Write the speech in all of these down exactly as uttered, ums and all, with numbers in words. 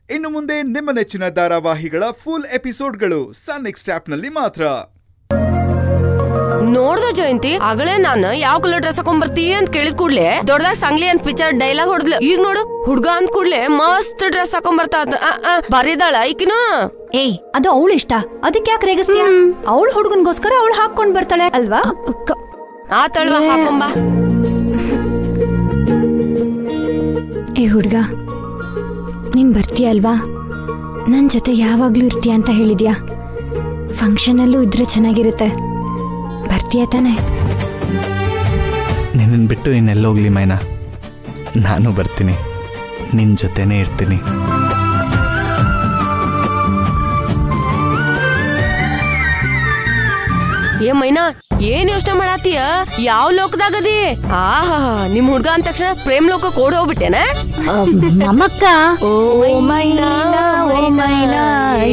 ಇನ್ನು ಮುಂದೆ ನಿಮ್ಮ ನೆಚ್ಚಿನ ಧಾರಾವಾಹಿಗಳ ಫುಲ್ ಎಪಿಸೋಡ್ಗಳು ಸನ್ ನೆಕ್ಸ್ಟ್ ಆಪ್ ನಲ್ಲಿ ಮಾತ್ರ. ನೋಡ್ದ ಜಯಂತಿ ಆಗಲೇ ನಾನು ಯಾವ ಕಲರ್ ಡ್ರೆಸ್ ಹಾಕೊಂಡ್ ಬರ್ತೀವಿ ಅಂತ ಕೇಳಿದ್ ಕೂಡ್ಲೆ ದೊಡ್ಡದಾಗ ಸಂಗ್ಲಿ ಅಂತ ಪಿಕ್ಚರ್ ಡೈಲಾಗ್ ಹೊಡೆದ್ಲು. ಈಗ ನೋಡು ಹುಡ್ಗ ಅಂದ್ ಕೂಡ್ಲೆ ಮಸ್ತ್ ಡ್ರೆಸ್ ಹಾಕೊಂಡ್ ಬರ್ತಾ ಬರಿದಾಳ ಈಕಿನ. ಏಯ್ ಅದು ಅವಳು ಇಷ್ಟ, ಅದಕ್ಕೆ ಯಾಕೆ ರೇಗಿಸ್ತೀಯ? ಅವಳ ಹುಡ್ಗನ್ಗೋಸ್ಕರ ಅವಳು ಹಾಕೊಂಡ್ ಬರ್ತಾಳೆ ಅಲ್ವಾ? ಆತಳ್ವಾ ಹಾಕೊಂಬ. ಏ ಹುಡ್ಗ, ನೀನ್ ಬರ್ತೀಯ ಅಲ್ವಾ? ನನ್ ಜೊತೆ ಯಾವಾಗ್ಲೂ ಇರ್ತೀಯ ಅಂತ ಹೇಳಿದ್ಯಾ. ಫಂಕ್ಷನ್ ಅಲ್ಲೂ ಇದ್ರೆ ಚೆನ್ನಾಗಿರುತ್ತೆ. ಬರ್ತೀಯ ತಾನೆ? ನಿನ್ನ ಬಿಟ್ಟು ಇನ್ನೆಲ್ಲೋಗ್ಲಿ ಮೈನಾ, ನಾನು ಬರ್ತೀನಿ, ನಿನ್ನ ಜೊತೆನೇ ಇರ್ತೀನಿ. ಏ ಮೈನಾ, ಏನ್ ಯೋಚನೆ ಮಾಡಾತೀಯ? ಯಾವ ಲೋಕದಾಗದಿ? ಆಹಾ, ನಿಮ್ ಹುಡ್ಗ ಅಂದ ತಕ್ಷಣ ಪ್ರೇಮ್ ಲೋಕ ಕೋಡ್ ಹೋಗ್ಬಿಟ್ಟೆನ? ನಮ್ಮಕ್ಕ ಓ ಮೈನಾ, ಓ ಮೈನಾ,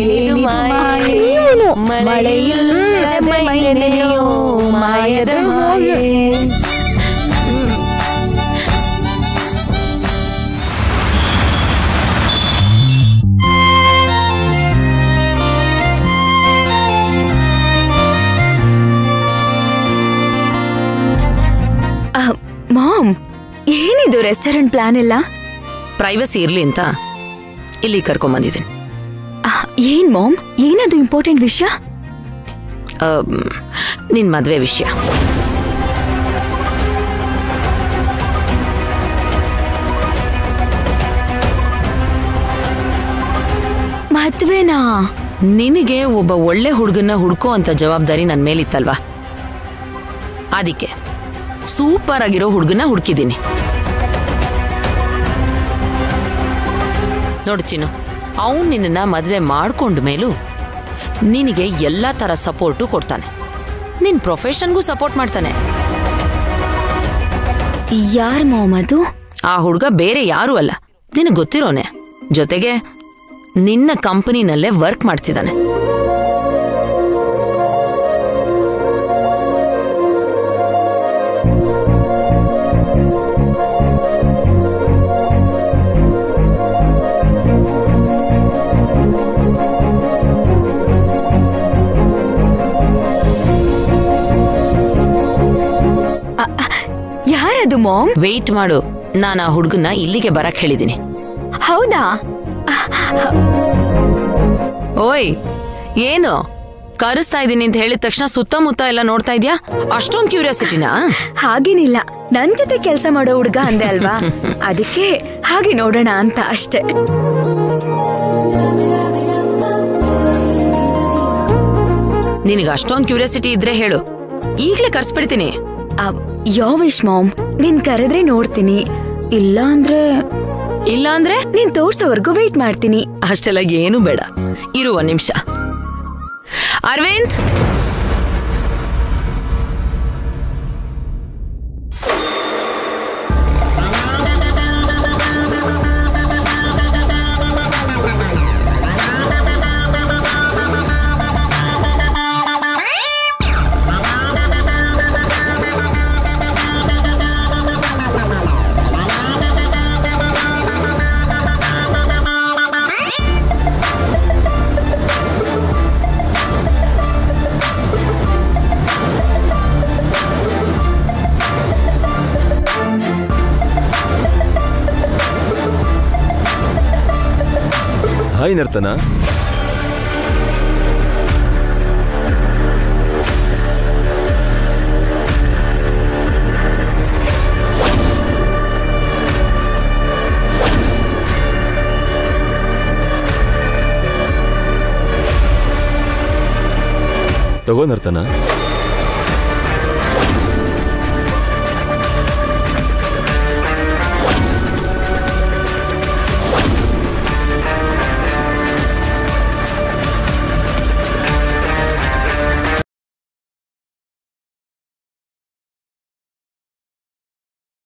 ಮಳೆಯಿಲ್ಲದೆ ಮೈನೆನೆಯೋ ಮಾಯದ ಮಾಯೆ. ಮಾಮ್, ಏನಿದು ರೆಸ್ಟೋರೆಂಟ್ ಪ್ಲಾನ್ ಎಲ್ಲ? ಪ್ರೈವಸಿ ಇರ್ಲಿ ಅಂತ ಇಲ್ಲಿ ಕರ್ಕೊಂಬಂದಿದ್ದೀನಿ. ಏನ್ ಮಾಮ್, ಏನದು ಇಂಪಾರ್ಟೆಂಟ್ ವಿಷಯ? ನಿನ್ ಮದ್ವೆ ವಿಷಯ. ಮದ್ವೆನಾ? ನಿನಗೆ ಒಬ್ಬ ಒಳ್ಳೆ ಹುಡುಗನ್ನ ಹುಡ್ಕೋ ಅಂತ ಜವಾಬ್ದಾರಿ ನನ್ ಮೇಲಿತ್ತಲ್ವಾ, ಅದಕ್ಕೆ ಸೂಪರ್ ಆಗಿರೋ ಹುಡುಗನ್ನ ಹುಡುಕಿದ್ದೀನಿ. ನೋಡು ಚಿನ್ನು, ಅವನು ನಿನ್ನ ಮದ್ವೆ ಮಾಡ್ಕೊಂಡ ಮೇಲೂ ನಿನಗೆ ಎಲ್ಲಾ ತರ ಸಪೋರ್ಟು ಕೊಡ್ತಾನೆ, ನಿನ್ ಪ್ರೊಫೆಷನ್ಗೂ ಸಪೋರ್ಟ್ ಮಾಡ್ತಾನೆ. ಯಾರ್ ಮಾಮ್ ಅದು? ಆ ಹುಡುಗ ಬೇರೆ ಯಾರು ಅಲ್ಲ, ನಿನಗೆ ಗೊತ್ತಿರೋನೆ. ಜೊತೆಗೆ ನಿನ್ನ ಕಂಪನಿನಲ್ಲೇ ವರ್ಕ್ ಮಾಡ್ತಿದ್ದಾನೆ. ಯಾರದು ಮಾಮ್? ವೇಟ್ ಮಾಡು, ನಾನು ಆ ಹುಡುಗನ್ನ ಇಲ್ಲಿಗೆ ಬರಕ್ ಹೇಳಿದ್ದೀನಿ. ಹೌದಾ? ಓಯ್, ಏನು ಕರೆಸ್ತಾ ಇದ್ದೀನಿ ಅಂತ ಹೇಳಿದ ತಕ್ಷಣ ಸುತ್ತಮುತ್ತ ಎಲ್ಲ ನೋಡ್ತಾ ಇದ್ಯಾ? ಅಷ್ಟೊಂದು ಕ್ಯೂರಿಯಾಸಿಟಿನಾ? ಹಾಗೇನಿಲ್ಲ, ನನ್ ಜೊತೆ ಕೆಲಸ ಮಾಡೋ ಹುಡುಗ ಅಂದೆ ಅಲ್ವಾ, ಅದಕ್ಕೆ ಹಾಗೆ ನೋಡೋಣ ಅಂತ ಅಷ್ಟೇ. ನಿನಗೆ ಅಷ್ಟೊಂದು ಕ್ಯೂರಿಯಾಸಿಟಿ ಇದ್ರೆ ಹೇಳು, ಈಗ್ಲೇ ಕರ್ಸ್ಬಿಡ್ತೀನಿ. ಯೋ ವಿಶ್ ಮಾಮ್, ನೀನ್ ಕರೆದ್ರೆ ನೋಡ್ತೀನಿ, ಇಲ್ಲ ಅಂದ್ರೆ ಇಲ್ಲ ಅಂದ್ರೆ ನೀನ್ ತೋರ್ಸೋವರ್ಗು ವೇಟ್ ಮಾಡ್ತೀನಿ. ಅಷ್ಟೆಲ್ಲ ಏನು ಬೇಡ, ಇರು ಒಂದ್ ನಿಮಿಷ. ಅರವಿಂದ್, ಹಾಯ್ ನರ್ತನ. ತಗೋ ನರ್ತನ.